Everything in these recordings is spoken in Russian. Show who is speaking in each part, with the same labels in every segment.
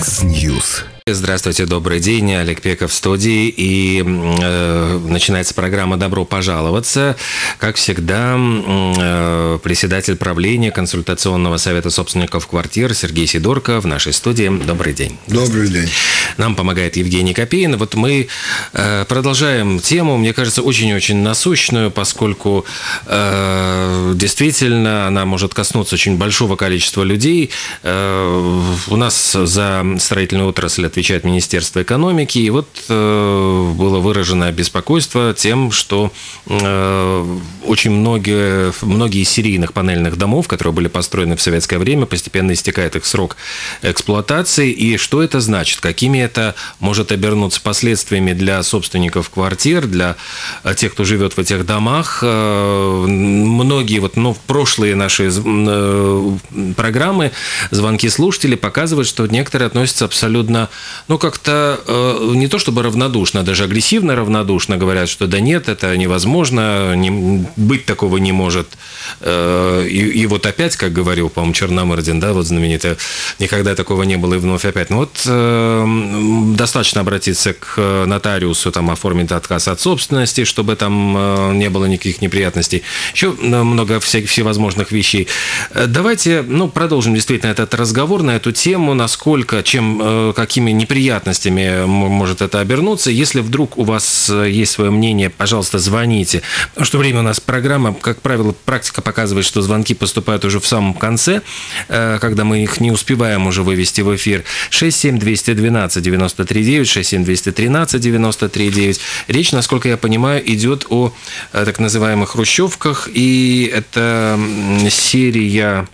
Speaker 1: Яндекс.Ньюс.
Speaker 2: Здравствуйте, добрый день. Олег Пеков в студии. И начинается программа «Добро пожаловаться». Как всегда, председатель правления консультационного совета собственников квартир Сергей Сидорко в нашей студии. Добрый день.
Speaker 3: Добрый день.
Speaker 2: Нам помогает Евгений Копейн. Вот мы продолжаем тему, мне кажется, очень-очень насущную, поскольку действительно она может коснуться очень большого количества людей. У нас за строительную отрасль отвечает Министерство экономики, и вот было выражено беспокойство тем, что очень многие из серийных панельных домов, которые были построены в советское время, постепенно истекает их срок эксплуатации, и что это значит, какими это может обернуться последствиями для собственников квартир, для тех, кто живет в этих домах. Многие в прошлые наши программы звонки слушателей показывают, что некоторые относятся абсолютно, как-то не то чтобы равнодушно, даже агрессивно равнодушно, говорят, что да нет, это невозможно, быть такого не может. И вот опять, как говорил, по-моему, Черномырдин, да, вот знаменитый, никогда такого не было и вновь опять. Достаточно обратиться к нотариусу, оформить отказ от собственности, чтобы там не было никаких неприятностей. Еще много всевозможных вещей. Давайте, продолжим действительно этот разговор на эту тему, насколько, какими неприятностями может это обернуться. Если вдруг у вас есть свое мнение, пожалуйста, звоните. Потому что время у нас программа, как правило, практика показывает, что звонки поступают уже в самом конце, когда мы их не успеваем уже вывести в эфир. 67-212-93-9, 67-213-93-9. Речь, насколько я понимаю, идет о так называемых хрущевках, и это серия...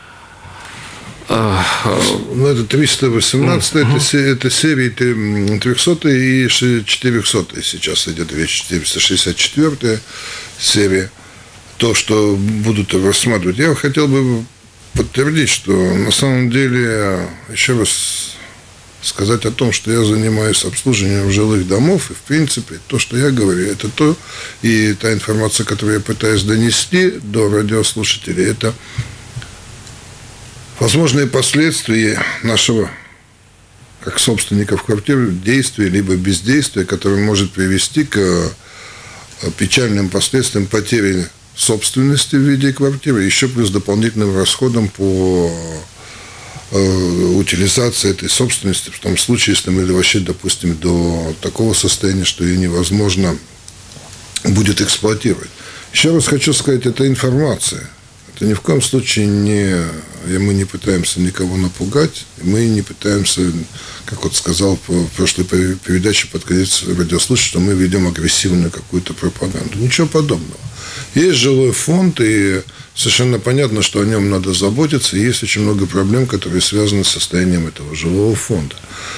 Speaker 3: Это 318, это серии 300 и 400 сейчас идет речь, 464 серия. То, что будут рассматривать. Я хотел бы подтвердить, что на самом деле, еще раз сказать о том, что я занимаюсь обслуживанием жилых домов, и, в принципе, то, что я говорю, это то, и та информация, которую я пытаюсь донести до радиослушателей, это возможные последствия нашего, как собственников квартир, действия либо бездействия, которое может привести к печальным последствиям потери собственности в виде квартиры, еще плюс дополнительным расходам по утилизации этой собственности, в том случае, если мы вообще допустим до такого состояния, что ее невозможно будет эксплуатировать. Еще раз хочу сказать, это информация. Это ни в коем случае мы не пытаемся никого напугать, мы не пытаемся, как сказал в прошлой передаче под конец радиослушателя, что мы ведем агрессивную какую-то пропаганду. Ничего подобного. Есть жилой фонд, и совершенно понятно, что о нем надо заботиться, и есть очень много проблем, которые связаны с состоянием этого жилого фонда.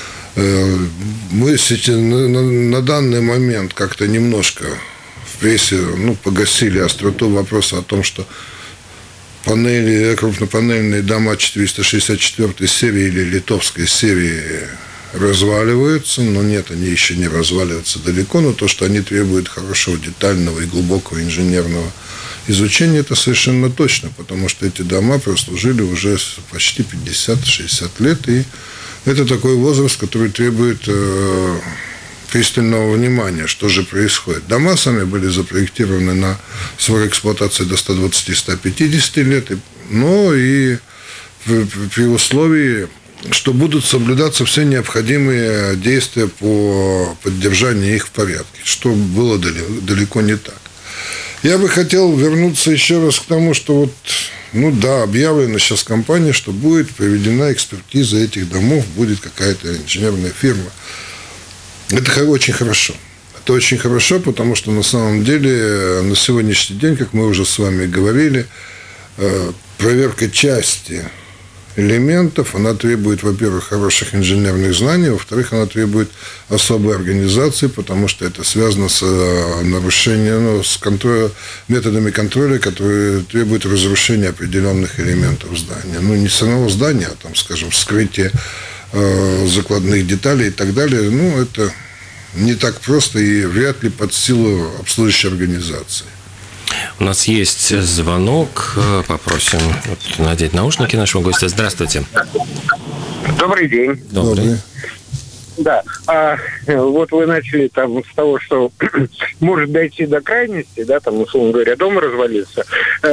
Speaker 3: Мы сейчас на данный момент как-то немножко в прессе погасили остроту вопроса о том, что крупнопанельные дома 464 серии или литовской серии разваливаются, но нет, они еще не разваливаются далеко, но то, что они требуют хорошего, детального и глубокого инженерного изучения, это совершенно точно, потому что эти дома прослужили уже почти 50-60 лет, и это такой возраст, который требует пристального внимания, что же происходит. Дома сами были запроектированы на срок эксплуатации до 120-150 лет, но и при условии, что будут соблюдаться все необходимые действия по поддержанию их в порядке, что было далеко не так. Я бы хотел вернуться еще раз к тому, что объявлено сейчас компания, что будет проведена экспертиза этих домов, будет какая-то инженерная фирма. Это очень хорошо. Это очень хорошо, потому что на самом деле на сегодняшний день, как мы уже с вами говорили, проверка части элементов, она требует, во-первых, хороших инженерных знаний, во-вторых, она требует особой организации, потому что это связано с нарушением, с методами контроля, которые требуют разрушения определенных элементов здания. Не самого здания, а вскрытие закладных деталей и так далее. Это не так просто и вряд ли под силу обслуживающей организации.
Speaker 2: У нас есть звонок. Попросим надеть наушники нашего гостя. Здравствуйте.
Speaker 1: Добрый день.
Speaker 2: Добрый.
Speaker 1: Да, вот вы начали там с того, что может дойти до крайности, да, там, условно говоря, дом развалится.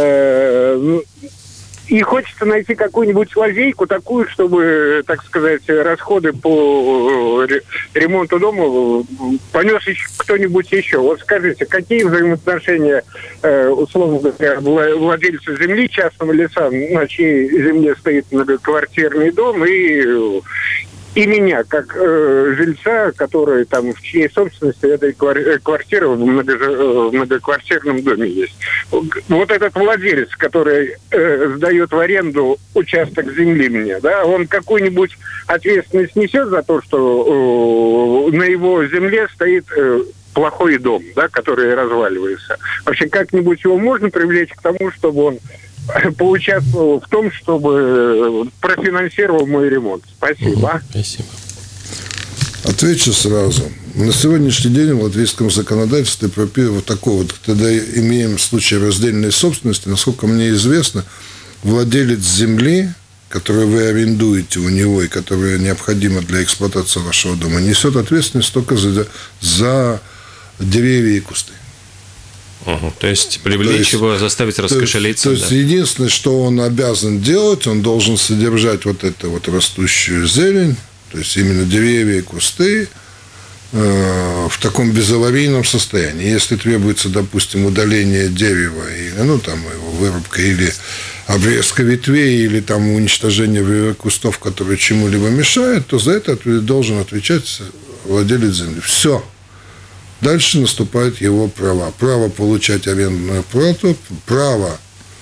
Speaker 1: И хочется найти какую-нибудь лазейку такую, чтобы, так сказать, расходы по ремонту дома понес кто-нибудь еще. Вот скажите, какие взаимоотношения, условно говоря, владельца земли, частного лица, на чьей земле стоит многоквартирный дом, и меня, как жильца, который там в чьей собственности этой квартиры в многоквартирном доме есть. Вот этот владелец, который сдает в аренду участок земли мне, да, он какую-нибудь ответственность несет за то, что на его земле стоит плохой дом, да, который разваливается. Вообще, как-нибудь его можно привлечь к тому, чтобы он поучаствовал в том, чтобы профинансировал мой ремонт. Спасибо.
Speaker 2: Спасибо.
Speaker 3: Отвечу сразу. На сегодняшний день в латвийском законодательстве вот такое вот, когда имеем случай раздельной собственности, насколько мне известно, владелец земли, которую вы арендуете у него и которая необходима для эксплуатации вашего дома, несет ответственность только за деревья и кусты.
Speaker 2: То есть привлечь его, заставить раскошелиться.
Speaker 3: То есть единственное, что он обязан делать, он должен содержать вот эту вот растущую зелень, то есть именно деревья и кусты в таком безаварийном состоянии. Если требуется, допустим, удаление дерева, или, там его вырубка, или обрезка ветвей, или там уничтожение кустов, которые чему-либо мешают, то за это должен отвечать владелец земли. Все. Дальше наступают его права. Право получать арендную плату, право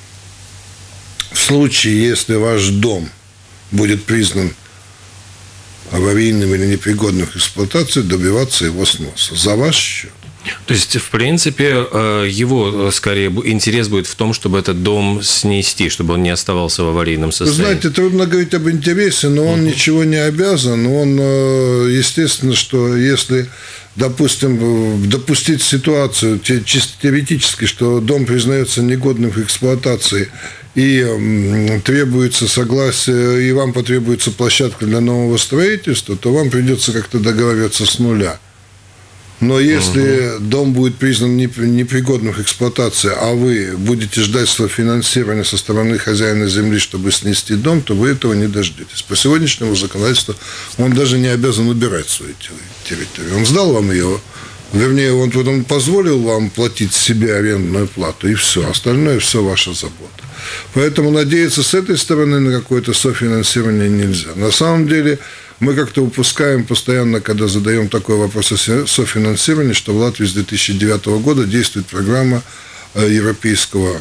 Speaker 3: в случае, если ваш дом будет признан аварийным или непригодным к эксплуатации, добиваться его сноса за ваш счет.
Speaker 2: То есть, в принципе, его, скорее, интерес будет в том, чтобы этот дом снести, чтобы он не оставался в аварийном состоянии.
Speaker 3: Вы знаете, трудно говорить об интересе, но он ничего не обязан. Он, естественно, что если, допустим, допустить ситуацию чисто теоретически, что дом признается негодным к эксплуатации, и требуется согласие, и вам потребуется площадка для нового строительства, то вам придется как-то договариваться с нуля. Но если дом будет признан непригодным к эксплуатации, а вы будете ждать финансирования со стороны хозяина земли, чтобы снести дом, то вы этого не дождетесь. По сегодняшнему законодательству он даже не обязан убирать свою территорию. Он сдал вам ее, вернее, он потом позволил вам платить себе арендную плату, и все. Остальное все ваша забота. Поэтому надеяться с этой стороны на какое-то софинансирование нельзя. На самом деле, мы как-то упускаем постоянно, когда задаем такой вопрос о софинансировании, что в Латвии с 2009 года действует программа Европейского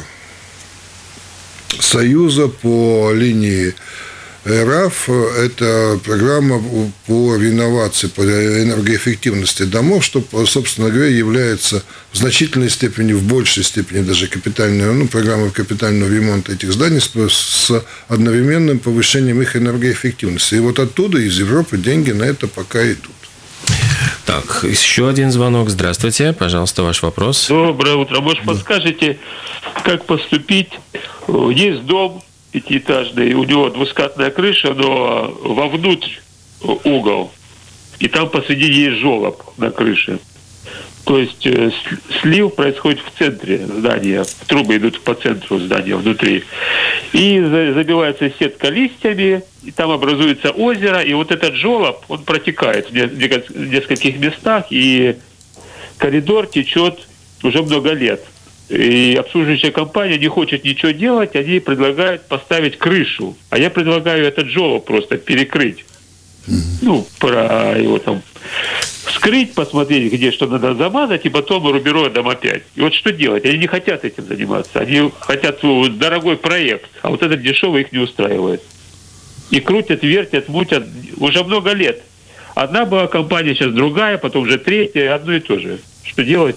Speaker 3: Союза по линии РАФ. Это программа по реновации, по энергоэффективности домов, что, собственно говоря, является в значительной степени, в большей степени даже программой капитального ремонта этих зданий с одновременным повышением их энергоэффективности. И вот оттуда, из Европы, деньги на это пока идут.
Speaker 2: Так, еще один звонок. Здравствуйте, пожалуйста, ваш вопрос.
Speaker 4: Доброе утро. Может, подскажете, как поступить? Есть дом пятиэтажный, у него двускатная крыша, но вовнутрь угол, и там посредине есть желоб на крыше. То есть слив происходит в центре здания, трубы идут по центру здания внутри, и забивается сетка листьями, и там образуется озеро, и вот этот желоб, он протекает в нескольких местах, и коридор течет уже много лет. И обслуживающая компания не хочет ничего делать, они предлагают поставить крышу. А я предлагаю этот желоб просто перекрыть. Про его там вскрыть, посмотреть, где что надо замазать, и потом рубероидом опять. И вот что делать? Они не хотят этим заниматься. Они хотят дорогой проект, а вот этот дешевый их не устраивает. И крутят, вертят, мутят уже много лет. Одна была компания, сейчас другая, потом уже третья, одно и то же. Что делать?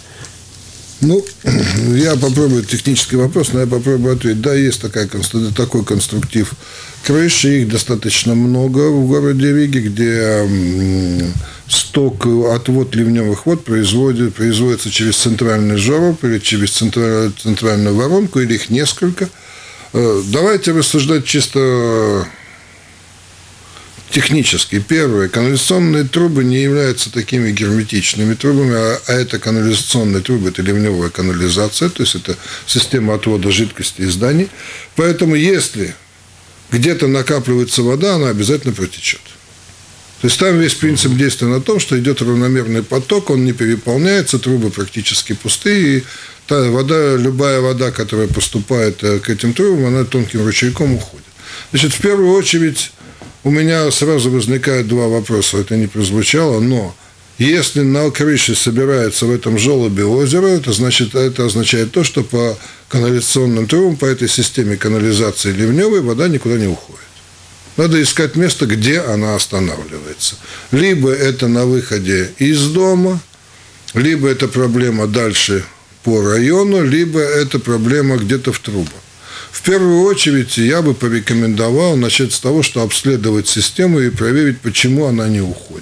Speaker 3: Я попробую технический вопрос, но я попробую ответить. Да, есть такой конструктив крыши, их достаточно много в городе Риге, где сток, отвод ливневых вод производится через центральный желоб или через центральную воронку, или их несколько. Давайте рассуждать чисто технически. Первое. Канализационные трубы не являются такими герметичными трубами, а это канализационные трубы, это ливневая канализация, то есть это система отвода жидкости из зданий. Поэтому если где-то накапливается вода, она обязательно протечет. То есть там весь принцип действия на том, что идет равномерный поток, он не переполняется, трубы практически пустые, и та вода, любая вода, которая поступает к этим трубам, она тонким ручейком уходит. Значит, в первую очередь у меня сразу возникают два вопроса, это не прозвучало, но если на крыше собирается в этом желобе озеро, это означает то, что по канализационным трубам, по этой системе канализации ливневой вода никуда не уходит. Надо искать место, где она останавливается. Либо это на выходе из дома, либо это проблема дальше по району, либо это проблема где-то в трубах. В первую очередь я бы порекомендовал начать с того, что обследовать систему и проверить, почему она не уходит.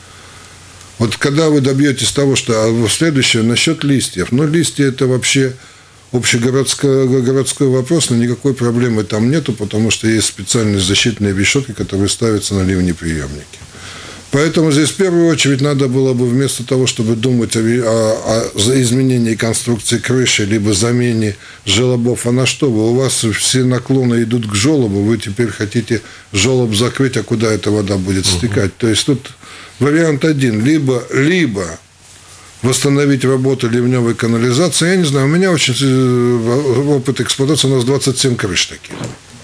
Speaker 3: Вот когда вы добьетесь того, что следующее насчет листьев. Но листья это вообще общегородской вопрос, но никакой проблемы там нету, потому что есть специальные защитные решетки, которые ставятся на ливнеприемники. Поэтому здесь в первую очередь надо было бы вместо того, чтобы думать о изменении конструкции крыши, либо замене желобов, а на что вы? У вас все наклоны идут к желобу, вы теперь хотите желоб закрыть, а куда эта вода будет стекать? То есть тут вариант один. Либо восстановить работу ливневой канализации. Я не знаю, у меня очень опыт эксплуатации, у нас 27 крыш таких.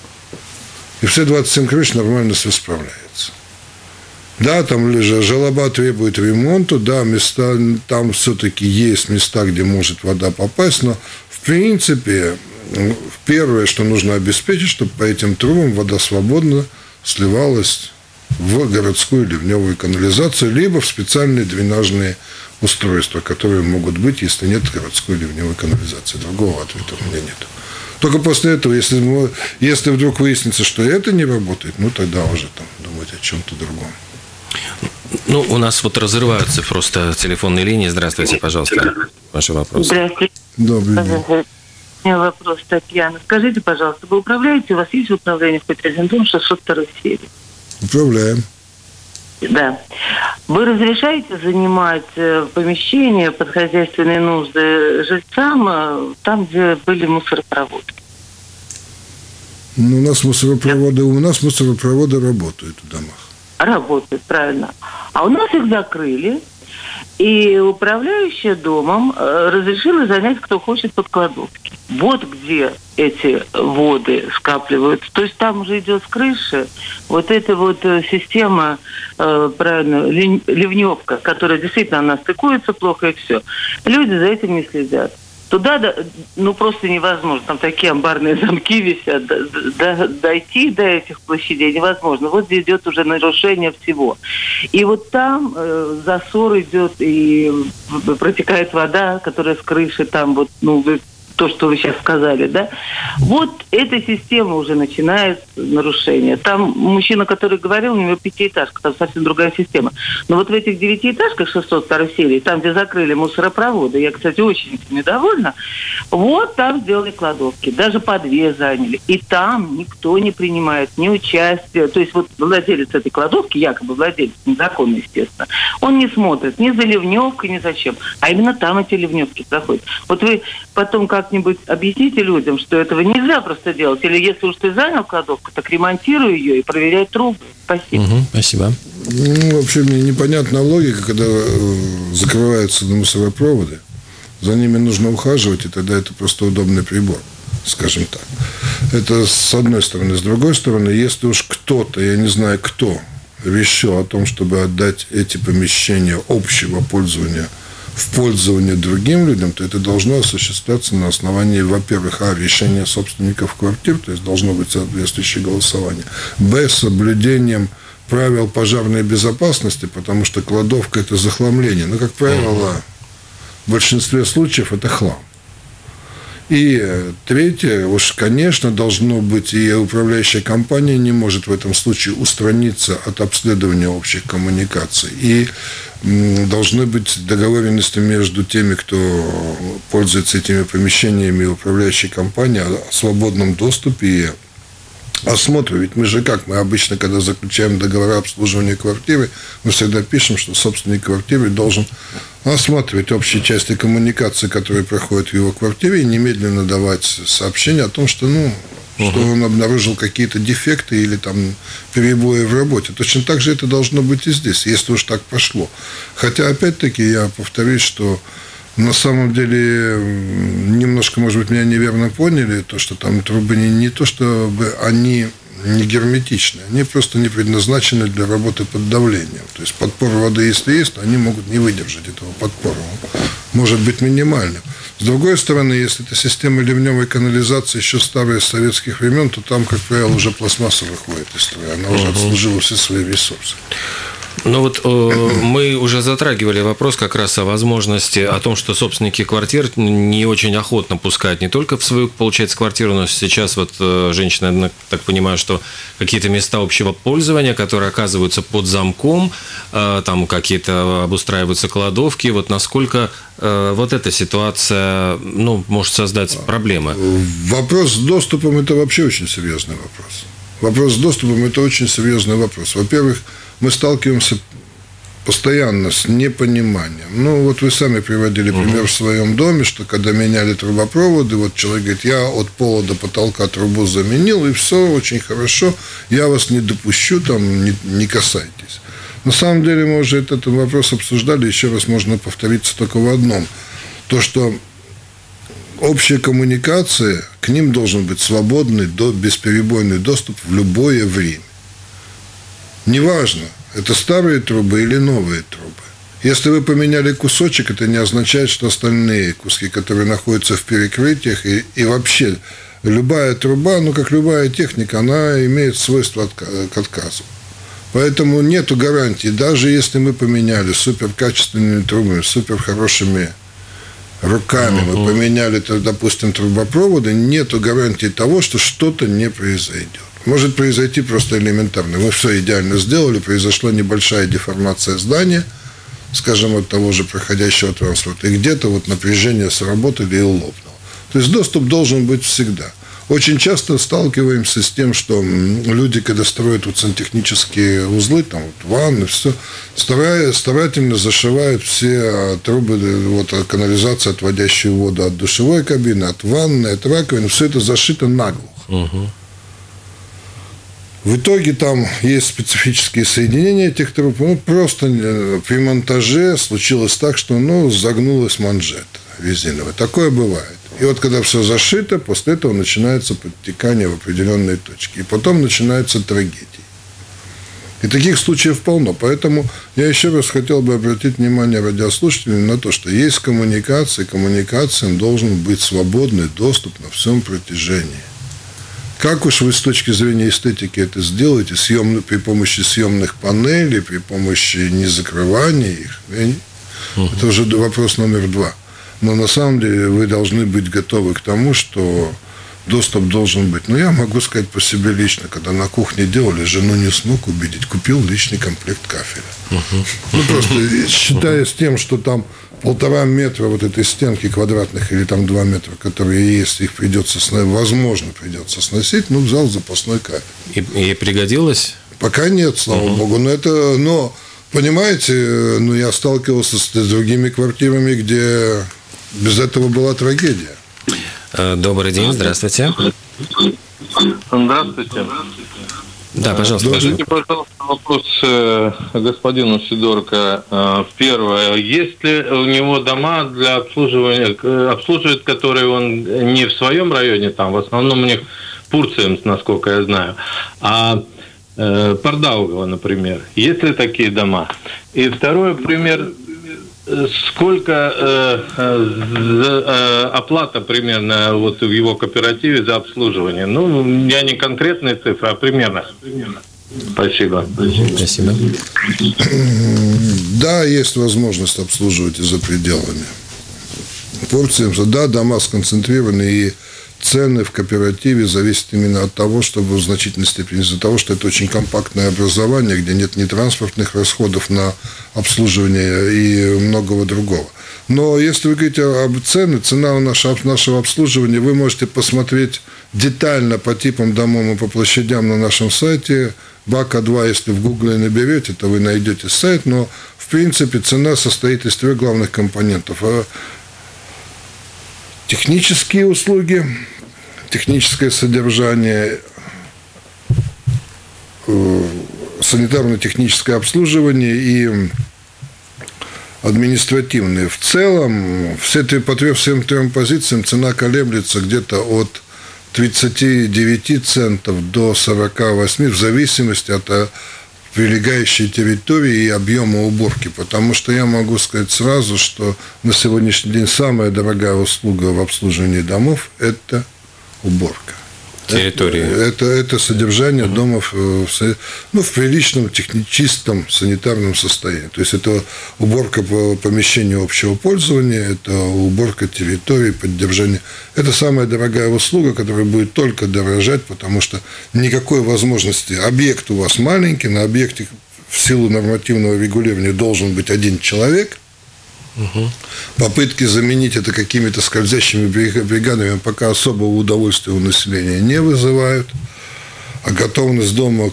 Speaker 3: И все 27 крыш нормально все справляются. Да, там желоба требуют ремонта, да, места, там все-таки есть места, где может вода попасть, но в принципе первое, что нужно обеспечить, чтобы по этим трубам вода свободно сливалась в городскую ливневую канализацию, либо в специальные дренажные устройства, которые могут быть, если нет городской ливневой канализации. Другого ответа у меня нет. Только после этого, если вдруг выяснится, что это не работает, ну тогда уже там думать о чем-то другом.
Speaker 2: Ну, у нас вот разрываются просто телефонные линии. Здравствуйте, пожалуйста, ваши вопросы.
Speaker 5: Здравствуйте.
Speaker 3: Добрый день.
Speaker 5: У меня вопрос, Татьяна. Скажите, пожалуйста, вы управляете, у вас есть управление в хоть один дом 602 серии?
Speaker 3: Управляем.
Speaker 5: Да. Вы разрешаете занимать помещения под хозяйственные нужды жильцам там, где были мусоропроводы?
Speaker 3: Ну, у нас мусоропроводы работают в домах.
Speaker 5: Работают, правильно. А у нас их закрыли, и управляющая домом разрешила занять, кто хочет, под кладовки. Вот где эти воды скапливаются. То есть там уже идет с крыши вот эта вот система, правильно, ливневка, которая действительно она стыкуется плохо, и все. Люди за этим не следят. Туда, ну, просто невозможно. Там такие амбарные замки висят. Дойти до этих площадей невозможно. Вот здесь идет уже нарушение всего. И вот там засор идет, и протекает вода, которая с крыши там вот, ну, то, что вы сейчас сказали, да, вот эта система уже начинает нарушение. Там мужчина, который говорил, у него 5-этажка, там совсем другая система. Но вот в этих 9-этажках 602 серии, там, где закрыли мусоропроводы, я, кстати, очень недовольна, вот там сделали кладовки, даже по 2 заняли. И там никто не принимает ни участия. То есть вот владелец этой кладовки, якобы владелец, незаконно, естественно, он не смотрит ни за ливневкой, ни за чем. А именно там эти ливневки проходят. Вот вы потом как-нибудь объясните людям, что этого нельзя просто делать. Или если уж ты занял кладовку, так ремонтируй ее и проверяй трубы. Спасибо.
Speaker 2: Спасибо.
Speaker 3: Ну, вообще мне непонятна логика, когда закрываются мусоропроводы, за ними нужно ухаживать, и тогда это просто удобный прибор, скажем так. Это с одной стороны. С другой стороны, если уж кто-то, я не знаю кто, решил о том, чтобы отдать эти помещения общего пользования в пользование другим людям, то это должно осуществляться на основании, во-первых, решения собственников квартир, то есть должно быть соответствующее голосование, б, соблюдением правил пожарной безопасности, потому что кладовка – это захламление. Но, как правило, в большинстве случаев это хлам. И третье, уж, конечно, должно быть, и управляющая компания не может в этом случае устраниться от обследования общих коммуникаций. И должны быть договоренности между теми, кто пользуется этими помещениями, и управляющей компанией о свободном доступе и осмотра. Ведь мы обычно, когда заключаем договор обслуживания квартиры, мы всегда пишем, что собственник квартиры должен осматривать общие части коммуникации, которые проходят в его квартире, и немедленно давать сообщение о том, что он обнаружил какие-то дефекты или там перебои в работе. Точно так же это должно быть и здесь, если уж так пошло. Хотя, опять-таки, я повторюсь, что на самом деле немножко, может быть, меня неверно поняли, то, что там трубы не то, чтобы они не герметичны, они просто не предназначены для работы под давлением. То есть подпор воды, если есть, то они могут не выдержать этого подпора. Может быть минимальным. С другой стороны, если это система ливневой канализации еще старая, с советских времен, то там, как правило, уже пластмасса выходит из строя. Она уже отслужила все свои ресурсы.
Speaker 2: Ну вот мы уже затрагивали вопрос как раз о возможности, о том, что собственники квартир не очень охотно пускают не только в свою, получается, квартиру, но сейчас вот женщины, я так понимаю, что какие-то места общего пользования, которые оказываются под замком, там какие-то обустраиваются кладовки, вот насколько вот эта ситуация, может создать проблемы?
Speaker 3: Вопрос с доступом – это вообще очень серьезный вопрос. Вопрос с доступом – это очень серьезный вопрос. Во-первых, мы сталкиваемся постоянно с непониманием. Вот вы сами приводили пример в своем доме, что когда меняли трубопроводы, вот человек говорит, я от пола до потолка трубу заменил, и все очень хорошо, я вас не допущу, там, не касайтесь. На самом деле, мы уже этот вопрос обсуждали, еще раз можно повториться только в одном. То, что общая коммуникация, к ним должен быть свободный, бесперебойный доступ в любое время. Неважно, это старые трубы или новые трубы. Если вы поменяли кусочек, это не означает, что остальные куски, которые находятся в перекрытиях, и вообще любая труба, как любая техника, она имеет свойство к отказу. Поэтому нету гарантии, даже если мы поменяли суперкачественными трубами, суперхорошими руками, мы поменяли, допустим, трубопроводы, нету гарантии того, что что-то не произойдет. Может произойти просто элементарно. Мы все идеально сделали, произошла небольшая деформация здания, скажем, от того же проходящего транспорта, и где-то напряжение сработали и лопнуло. То есть доступ должен быть всегда. Очень часто сталкиваемся с тем, что люди, когда строят сантехнические узлы, ванны, все, старательно зашивают все трубы, канализации, отводящие воду от душевой кабины, от ванны, от раковины, все это зашито наглухо. В итоге там есть специфические соединения этих труб. Просто при монтаже случилось так, что загнулась манжета резиновая. Такое бывает. И когда все зашито, после этого начинается подтекание в определенные точки. И потом начинается трагедия. И таких случаев полно. Поэтому я еще раз хотел бы обратить внимание радиослушателей на то, что есть коммуникация, и коммуникациям должен быть свободный доступ на всем протяжении. Как уж вы с точки зрения эстетики это сделаете, при помощи съемных панелей, при помощи незакрывания их, это уже вопрос номер 2. Но на самом деле вы должны быть готовы к тому, что доступ должен быть. Я могу сказать по себе лично, когда на кухне делали, жену не смог убедить, купил личный комплект кафеля. Просто считая с тем, что там 1,5 метра этой стенки квадратных или 2 метра, которые есть, их возможно придется сносить, взял запасной кафель.
Speaker 2: И пригодилось?
Speaker 3: Пока нет, слава богу. Но понимаете, я сталкивался с другими квартирами, где без этого была трагедия.
Speaker 2: Добрый день, здравствуйте.
Speaker 6: Здравствуйте.
Speaker 2: Да, пожалуйста.
Speaker 6: Скажите, пожалуйста, вопрос господину Сидорко. Первое. Есть ли у него дома для обслуживания, обслуживает, которые он не в своем районе, в основном у них Пурцем, насколько я знаю, а Пардаугова, например. Есть ли такие дома? И второй пример. Сколько оплата примерно в его кооперативе за обслуживание? Я не конкретные цифры, а примерно. Спасибо.
Speaker 2: Спасибо.
Speaker 3: Да, есть возможность обслуживать и за пределами. Да, дома сконцентрированы, и цены в кооперативе зависят именно от того, чтобы в значительной степени из-за того, что это очень компактное образование, где нет ни транспортных расходов на обслуживание и многого другого. Но если вы говорите об цене, цена нашего обслуживания, вы можете посмотреть детально по типам домов и по площадям на нашем сайте. БАКа-2, если в Гугле наберете, то вы найдете сайт, но в принципе цена состоит из 3 главных компонентов. Технические услуги, техническое содержание, санитарно-техническое обслуживание и административные. В целом, по всем 3 позициям цена колеблется где-то от 39 центов до 48, в зависимости от прилегающей территории и объема уборки. Потому что я могу сказать сразу, что на сегодняшний день самая дорогая услуга в обслуживании домов – это уборка.
Speaker 2: Территории.
Speaker 3: Это содержание домов в приличном, чистом санитарном состоянии. То есть это уборка помещений общего пользования, это уборка территории, поддержание. Это самая дорогая услуга, которая будет только дорожать, потому что никакой возможности. Объект у вас маленький, на объекте в силу нормативного регулирования должен быть 1 человек. Попытки заменить это какими-то скользящими бригадами пока особого удовольствия у населения не вызывают. А готовность дома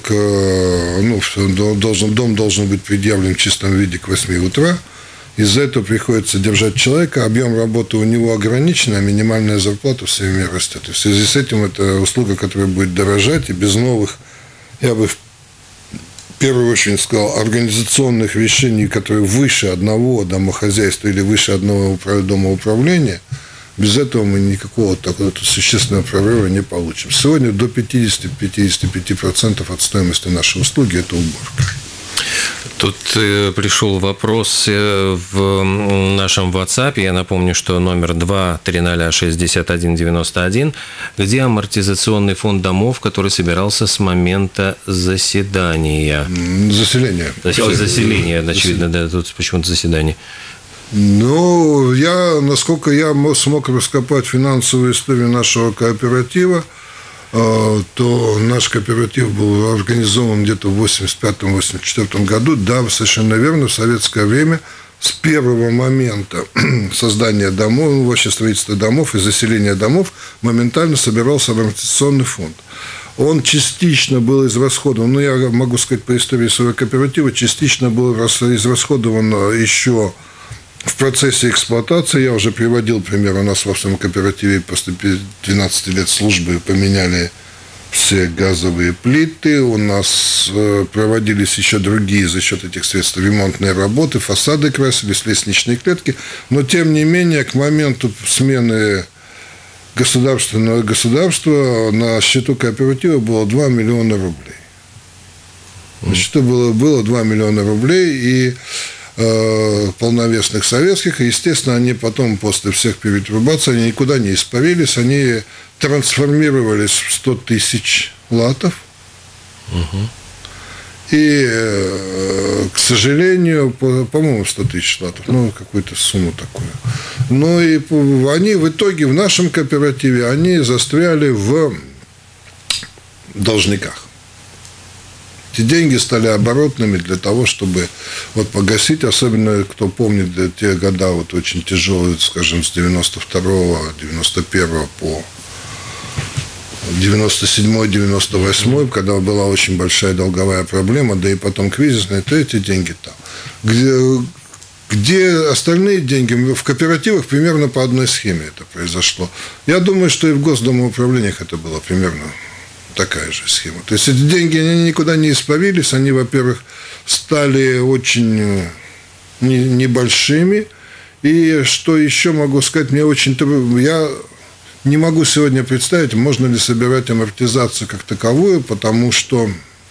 Speaker 3: дом должен быть предъявлен в чистом виде к 8 утра. Из-за этого приходится держать человека, объем работы у него ограничен, а минимальная зарплата все время растет. И в связи с этим это услуга, которая будет дорожать, и без новых, я бы в первую очередь сказал, организационных решений, которые выше одного домохозяйства или выше одного дома управления, без этого мы никакого такого существенного прорыва не получим. Сегодня до 50-55% от стоимости нашей услуги – это уборка.
Speaker 2: Тут пришел вопрос в нашем WhatsApp. Я напомню, что номер 2-300-6191. Где амортизационный фонд домов, который собирался с момента заседания?
Speaker 3: Заселение.
Speaker 2: Заселение, очевидно, да, тут почему-то заседание.
Speaker 3: Ну, насколько я смог раскопать финансовую историю нашего кооператива, то наш кооператив был организован где-то в 1985-1984 году. Да, совершенно верно, в советское время с первого момента создания домов, вообще строительства домов и заселения домов моментально собирался амортизационный фонд. Он частично был израсходован, я могу сказать по истории своего кооператива, частично был израсходован еще в процессе эксплуатации. Я уже приводил пример. У нас во всем кооперативе после 12 лет службы поменяли все газовые плиты. У нас проводились еще другие за счет этих средств ремонтные работы. Фасады красились, лестничные клетки. Но, тем не менее, к моменту смены государственного государства на счету кооператива было 2 миллиона рублей. На счету было 2 миллиона рублей, и полновесных советских, и, естественно, они потом, после всех перетрубаций, они никуда не испарились, они трансформировались в 100 тысяч латов. И, к сожалению, по-моему, 100 тысяч латов, какую-то сумму такую. Ну, и они в итоге в нашем кооперативе, они застряли в должниках. Эти деньги стали оборотными для того, чтобы погасить, особенно, кто помнит, те года очень тяжелые, скажем, с 92-го, 91-го по 97-й, 98-й, когда была очень большая долговая проблема, да и потом кризисная, то эти деньги там. Где остальные деньги? В кооперативах примерно по одной схеме это произошло. Я думаю, что и в госдомоуправлениях это было примерно такая же схема. То есть эти деньги они никуда не испарились, они, во-первых, стали очень небольшими. И что еще могу сказать, я не могу сегодня представить, можно ли собирать амортизацию как таковую, потому что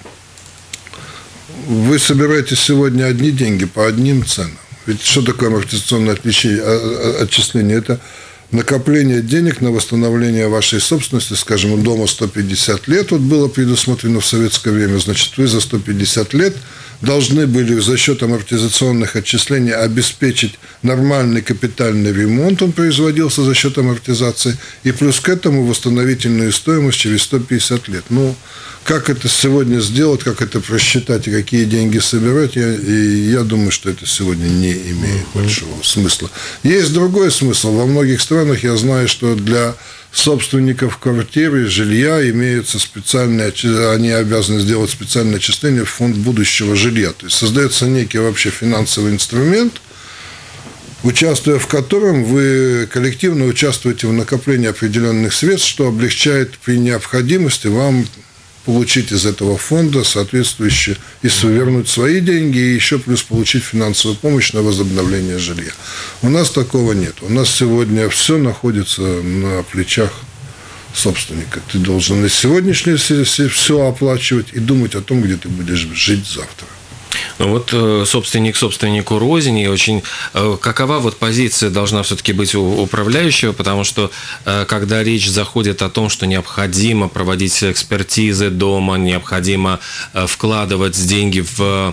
Speaker 3: вы собираете сегодня одни деньги по одним ценам. Ведь что такое амортизационное отчисление? Это накопление денег на восстановление вашей собственности, скажем, у дома 150 лет, было предусмотрено в советское время, значит, вы за 150 лет должны были за счет амортизационных отчислений обеспечить нормальный капитальный ремонт, он производился за счет амортизации, и плюс к этому восстановительную стоимость через 150 лет. Как это сегодня сделать, как это просчитать и какие деньги собирать, я думаю, что это сегодня не имеет большого смысла. Есть другой смысл. Во многих странах я знаю, что для собственников квартиры, жилья имеются специальные, они обязаны сделать специальное отчисление в фонд будущего жилья. То есть создается некий вообще финансовый инструмент, участвуя в котором вы коллективно участвуете в накоплении определенных средств, что облегчает при необходимости вам получить из этого фонда соответствующие, если вернуть свои деньги, и еще плюс получить финансовую помощь на возобновление жилья. У нас такого нет. У нас сегодня все находится на плечах собственника. Ты должен и сегодняшнее все оплачивать и думать о том, где ты будешь жить завтра.
Speaker 2: Ну вот собственник собственнику рознь, и очень какова вот позиция должна все-таки быть у управляющего, потому что когда речь заходит о том, что необходимо проводить экспертизы дома, необходимо вкладывать деньги в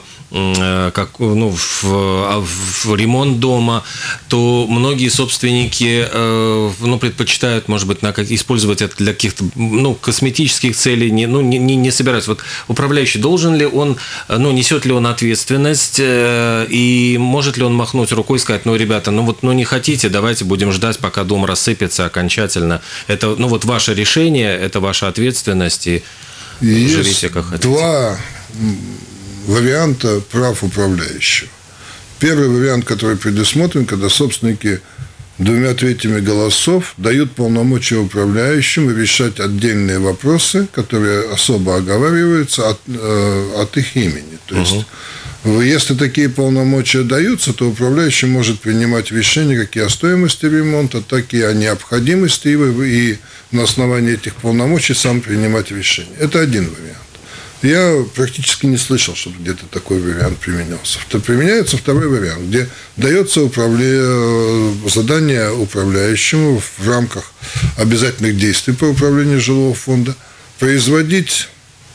Speaker 2: ремонт дома, то многие собственники предпочитают, может быть, использовать это для каких-то косметических целей, не собираются. Вот управляющий, должен ли он, несет ли он ответственность, и может ли он махнуть рукой и сказать: ребята, не хотите, давайте будем ждать, пока дом рассыпется окончательно. Это, ваше решение, это ваша ответственность, и живите как хотите.
Speaker 3: Два варианта прав управляющего. Первый вариант, который предусмотрен, когда собственники 2/3 голосов дают полномочия управляющим решать отдельные вопросы, которые особо оговариваются от их имени. То есть, если такие полномочия даются, то управляющий может принимать решения как и о стоимости ремонта, так и о необходимости и на основании этих полномочий сам принимать решения. Это один вариант. Я практически не слышал, чтобы где-то такой вариант применялся. Применяется второй вариант, где дается задание управляющему в рамках обязательных действий по управлению жилого фонда производить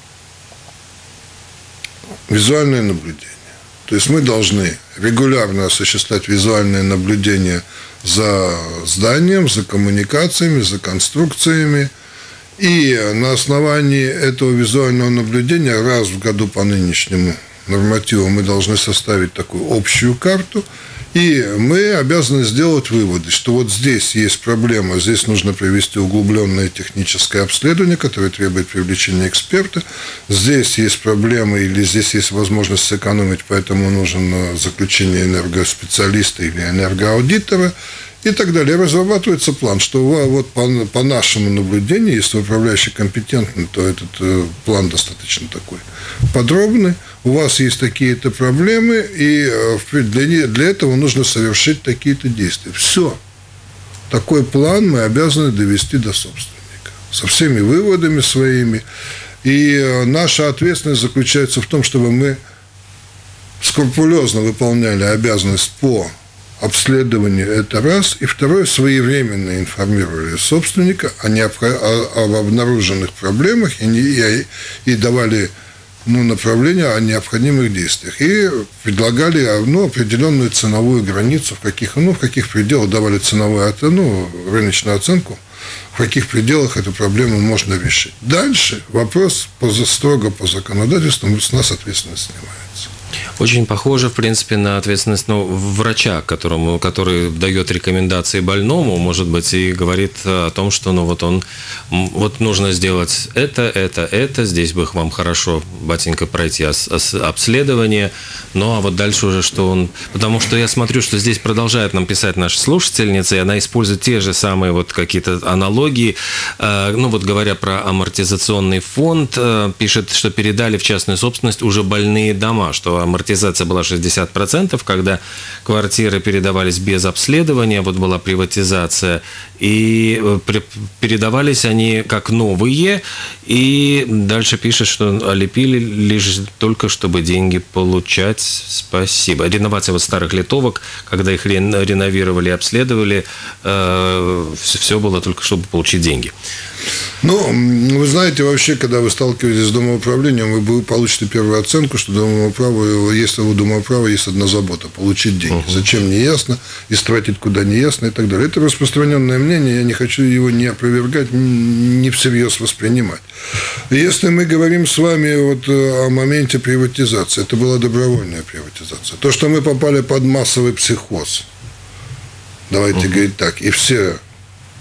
Speaker 3: визуальное наблюдение. То есть мы должны регулярно осуществлять визуальное наблюдение за зданием, за коммуникациями, за конструкциями. И на основании этого визуального наблюдения раз в году по нынешнему нормативу мы должны составить такую общую карту, и мы обязаны сделать выводы, что вот здесь есть проблема, здесь нужно провести углубленное техническое обследование, которое требует привлечения эксперта, здесь есть проблемы или здесь есть возможность сэкономить, поэтому нужно заключение энергоспециалиста или энергоаудитора, и так далее. Разрабатывается план, что вот по нашему наблюдению, если управляющий компетентный, то этот план достаточно такой подробный. У вас есть такие-то проблемы, и для этого нужно совершить такие-то действия. Все. Такой план мы обязаны довести до собственника. Со всеми выводами своими. И наша ответственность заключается в том, чтобы мы скрупулезно выполняли обязанность по обследованию, это раз, и второе, своевременно информировали собственника об обнаруженных проблемах и давали направления о необходимых действиях. И предлагали определенную ценовую границу, в каких пределах давали ценовую рыночную оценку, в каких пределах эту проблему можно решить. Дальше вопрос строго по законодательству, с нас ответственность снимается.
Speaker 2: Очень похоже, в принципе, на ответственность врача, который дает рекомендации больному, может быть, и говорит о том, что нужно сделать это, здесь бы вам хорошо, батенька, пройти обследование, а вот дальше уже что он... Потому что я смотрю, что здесь продолжает нам писать наша слушательница, и она использует те же самые какие-то аналогии. Говоря про амортизационный фонд, пишет, что передали в частную собственность уже больные дома, что амортизация была 60%, когда квартиры передавались без обследования, была приватизация, и передавались они как новые, и дальше пишет, что олепили лишь только, чтобы деньги получать. Спасибо. Реновация старых литовок, когда их реновировали и обследовали, все было только, чтобы получить деньги.
Speaker 3: Вы знаете, вообще, когда вы сталкиваетесь с домоуправлением, вы получите первую оценку, что если у домоуправа есть одна забота – получить деньги. Зачем – не ясно, истратить куда – не ясно и так далее. Это распространенное мнение, я не хочу его не опровергать, не всерьез воспринимать. Если мы говорим с вами о моменте приватизации, это была добровольная приватизация. То, что мы попали под массовый психоз, давайте говорить так, и все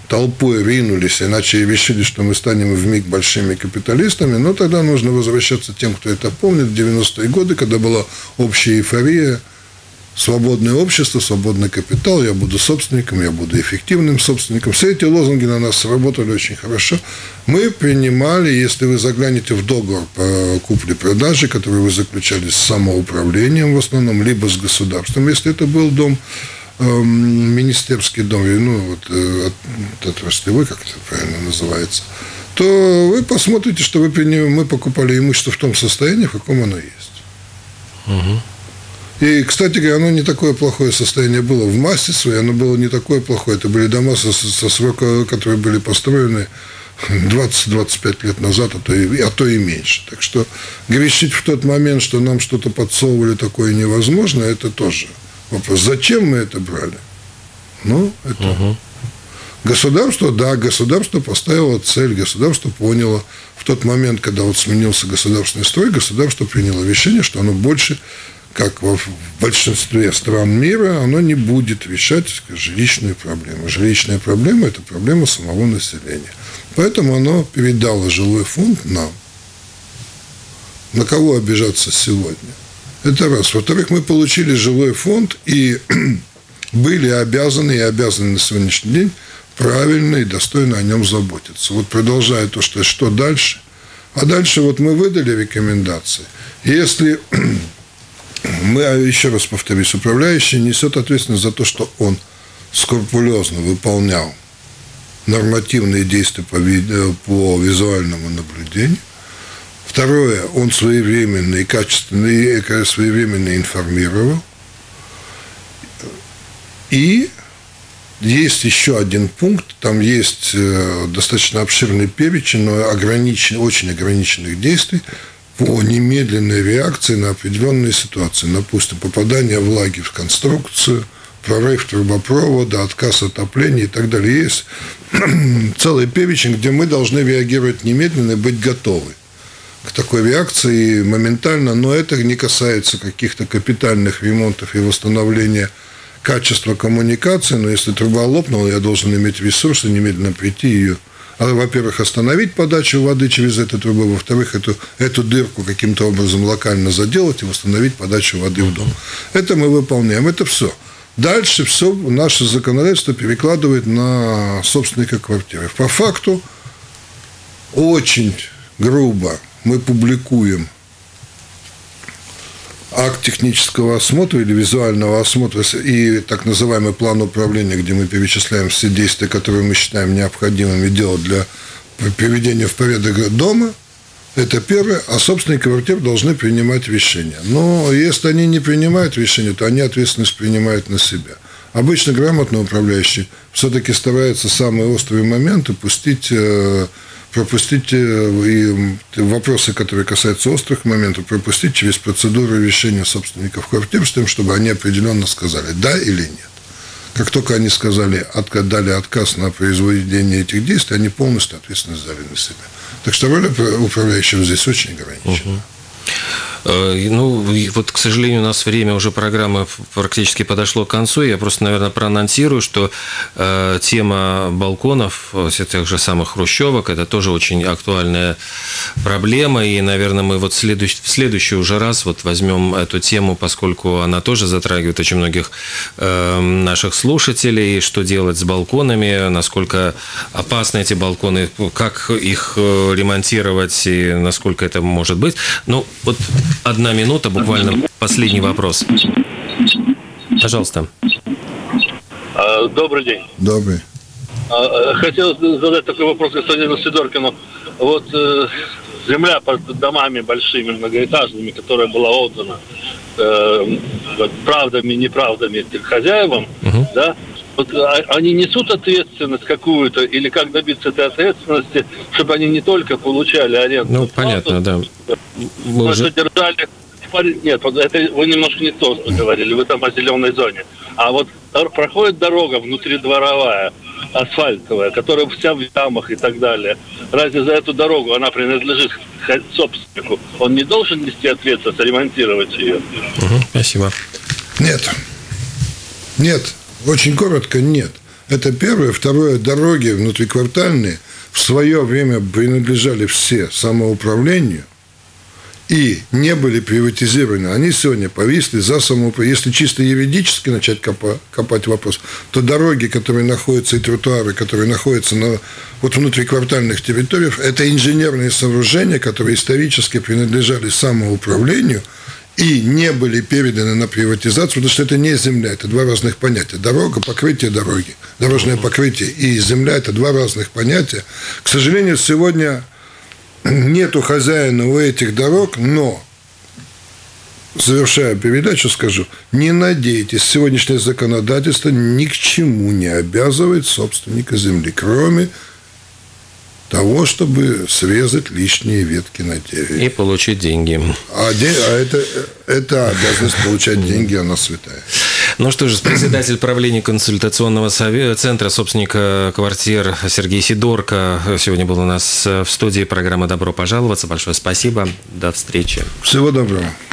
Speaker 3: толпой ринулись, иначе решили, что мы станем вмиг большими капиталистами, но тогда нужно возвращаться тем, кто это помнит, в 90-е годы, когда была общая эйфория, свободное общество, свободный капитал, я буду собственником, я буду эффективным собственником. Все эти лозунги на нас сработали очень хорошо. Мы принимали, если вы заглянете в договор по купле-продаже, который вы заключали с самоуправлением в основном, либо с государством, если это был дом, министерский дом, отраслевой, как это правильно называется, то вы посмотрите, что мы покупали имущество в том состоянии, в каком оно есть. Угу. И, кстати говоря, оно не такое плохое состояние было в массе своей, оно было не такое плохое. Это были дома со срока, которые были построены 20-25 лет назад, а то и меньше. Так что грешить в тот момент, что нам что-то подсовывали такое невозможно, это тоже вопрос. Зачем мы это брали? Это... Государство поставило цель, государство поняло. В тот момент, когда сменился государственный строй, государство приняло решение, что оно больше, как в большинстве стран мира, оно не будет решать жилищную проблему. Жилищная проблема – это проблема самого населения. Поэтому оно передало жилой фонд нам. На кого обижаться сегодня? Это раз. Во-вторых, мы получили жилой фонд и были обязаны на сегодняшний день правильно и достойно о нем заботиться. Продолжая то, что дальше. А дальше мы выдали рекомендации. Если... Мы, еще раз повторюсь, управляющий несет ответственность за то, что он скрупулезно выполнял нормативные действия по визуальному наблюдению. Второе, он своевременно и качественно, и своевременно информировал. И есть еще один пункт, там есть достаточно обширный перечень, но очень ограниченных действий по немедленной реакции на определенные ситуации. Допустим, попадание влаги в конструкцию, прорыв трубопровода, отказ отопления и так далее. Есть целый перечень, где мы должны реагировать немедленно и быть готовы к такой реакции моментально, но это не касается каких-то капитальных ремонтов и восстановления качества коммуникации, но если труба лопнула, я должен иметь ресурсы, немедленно прийти ее, во-первых, остановить подачу воды через эту трубу, во-вторых, эту дырку каким-то образом локально заделать и восстановить подачу воды в дом. Это мы выполняем, это все. Дальше все наше законодательство перекладывает на собственника квартиры. По факту очень грубо мы публикуем акт технического осмотра или визуального осмотра и так называемый план управления, где мы перечисляем все действия, которые мы считаем необходимыми делать для приведения в порядок дома. Это первое. А собственники квартир должны принимать решения. Но если они не принимают решения, то они ответственность принимают на себя. Обычно грамотный управляющий все-таки старается самые острые моменты пропустить и вопросы, которые касаются острых моментов, пропустить через процедуру решения собственников квартир с тем, чтобы они определенно сказали «да» или «нет». Как только они дали отказ на произведение этих действий, они полностью ответственность взяли на себя. Так что роль управляющего здесь очень ограничена.
Speaker 2: К сожалению, у нас время уже программы практически подошло к концу. Я просто, наверное, проанонсирую, что тема балконов, тех же самых хрущевок, это тоже очень актуальная проблема. И, наверное, мы в следующий уже раз возьмем эту тему, поскольку она тоже затрагивает очень многих наших слушателей. Что делать с балконами, насколько опасны эти балконы, как их ремонтировать и насколько это может быть. 1 минута, буквально последний вопрос. Пожалуйста.
Speaker 6: Добрый день.
Speaker 3: Добрый.
Speaker 6: Хотел задать такой вопрос господину Сидоркину. Земля под домами большими, многоэтажными, которая была отдана правдами, неправдами хозяевам, да, они несут ответственность какую-то, или как добиться этой ответственности, чтобы они не только получали аренду.
Speaker 2: Понятно, да.
Speaker 6: Мы содержали... Нет, это вы немножко не то говорили, вы там о зеленой зоне. А проходит дорога внутридворовая, асфальтовая, которая вся в ямах и так далее. Разве за эту дорогу она принадлежит собственнику? Он не должен нести ответственность, ремонтировать ее?
Speaker 2: Спасибо.
Speaker 3: Нет. Очень коротко, нет. Это первое. Второе, дороги внутриквартальные в свое время принадлежали все самоуправлению и не были приватизированы. Они сегодня повисли за самоуправление. Если чисто юридически начать копать вопрос, то дороги, которые находятся, и тротуары, которые находятся на внутриквартальных территориях, это инженерные сооружения, которые исторически принадлежали самоуправлению и не были переданы на приватизацию, потому что это не земля, это два разных понятия. Дорога, покрытие дороги, дорожное покрытие и земля – это два разных понятия. К сожалению, сегодня нету хозяина у этих дорог, но, завершая передачу, скажу, не надейтесь, сегодняшнее законодательство ни к чему не обязывает собственника земли, кроме того, чтобы срезать лишние ветки на дереве.
Speaker 2: И получить деньги.
Speaker 3: Это обязанность получать деньги, она святая.
Speaker 2: Ну что же, председатель правления консультационного центра собственника квартир Сергей Сидорко сегодня был у нас в студии программы «Добро пожаловаться». Большое спасибо. До встречи.
Speaker 3: Всего доброго.